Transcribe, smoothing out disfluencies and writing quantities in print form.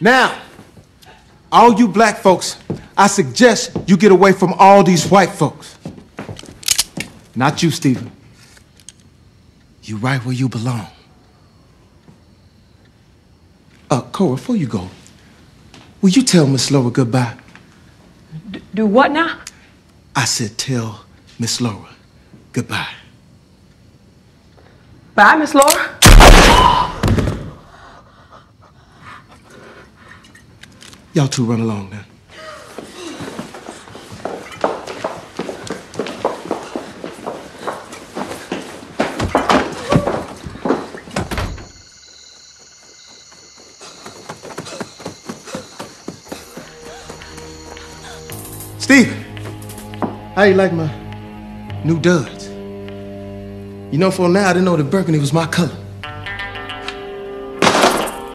Now, all you black folks, I suggest you get away from all these white folks. Not you, Stephen. You right where you belong. Cora, before you go, will you tell Miss Laura goodbye? Do what now? I said tell Miss Laura goodbye. Bye, Miss Laura. Y'all two run along now. Steven, how you like my new duds? You know, for now, I didn't know that burgundy was my color.